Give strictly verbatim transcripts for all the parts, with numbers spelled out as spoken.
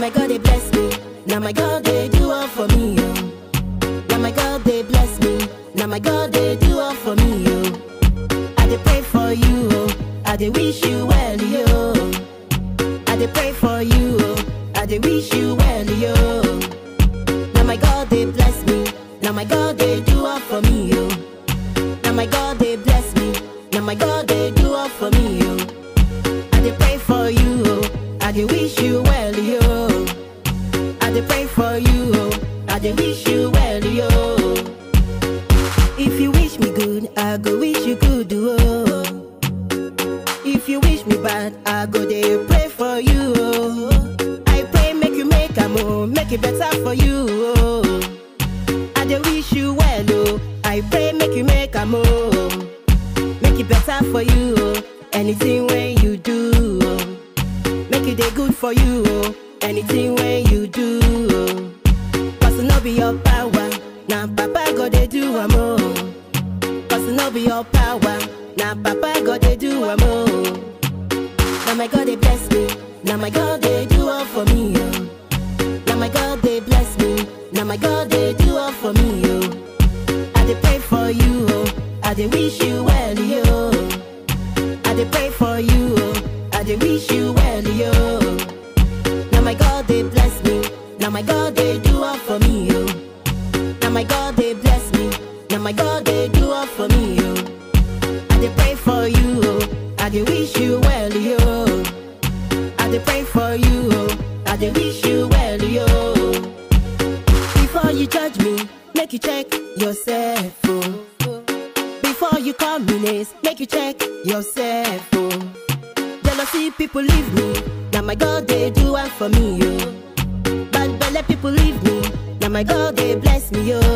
my God they bless me. Now my God they do all for me, yo. Now my God they bless me. Now my God they do all for me, yo. I dey pray for you, oh. I dey wish you well, yo. I dey pray for you, oh. I dey wish you well, yo. Now my God they bless me. Now my God they do all for me, yo. Now my God they bless me. Now my God they do all for me, yo. I dey pray for you, oh. I dey wish you well, yo. I dey pray for you, oh. I dey wish you well, yo. If you wish me good, I go wish you good, oh. If you wish me bad, I go dey pray for you, oh. I pray make you make am, oh, make it better for you, oh. I dey wish you well, oh. I pray make you make am, oh, make it better for you, oh. Anything when you do, oh, make it dey good for you, oh. Anything when you do, oh. Cause no be your power, now Papa God they do am, oh. Cause no be your power, now Papa God they do am, oh. Now my God they bless me. Now my God they do all for me, oh. Now my God they bless me. Now my God they do all for me, oh. I dey pray for you, oh. I dey wish you well, yo. I dey pray for you, oh. I dey wish you well, yo. Now my God they bless me. Now my God they do all for me, yo. Now my God they bless me. Now my God they do all for me, yo. I dey pray for you, oh. I dey wish you well, yo. I dey pray for you, oh. I dey wish you well, yo. Before you judge me, make you check yourself, oh. Before you call me names, make you check yourself, oh. Jealousy people leave me. Now my God they do one for me, yo. Bad belly people leave me. Now my God they bless me, yo.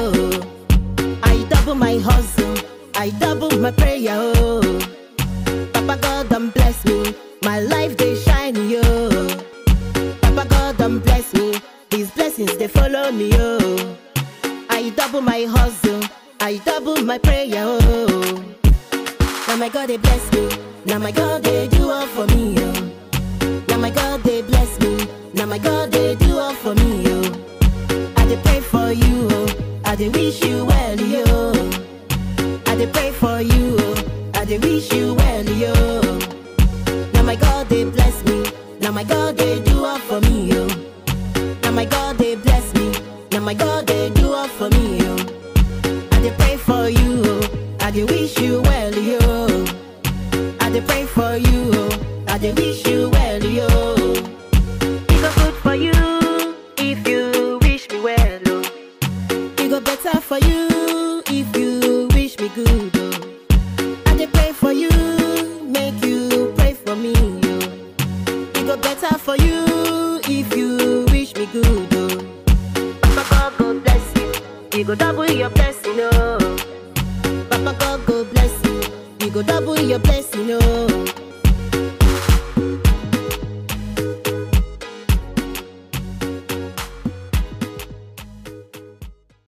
I double my hustle, I double my prayer, oh. Papa God done bless me, my life they shine, yo. Papa God done bless me, His blessings they follow me, yo. I double my hustle, I double my prayer, oh. Now my God they bless me. Now my God they do all for me, yo. Now my God they bless me. Now my God they do all for me, yo. I dey pray for you, oh. I dey wish you well, yo. I dey pray for you, oh. I dey wish you well, yo. Now my God they bless me. Now my God they do all for me, yo. Now my God they bless me. Now my God they do all for me, yo. I dey pray for you, oh. I dey wish you well, yo. I dey pray for you, oh. I dey wish you well, yo. It go good for you if you wish me well, oh. It go better for you if you wish me good, oh. I dey pray for you, make you pray for me, yo. It go better for you if you wish me good, oh. Papa God go bless you, He go double your blessing, oh. Papa God go bless you, He go double your blessing, oh.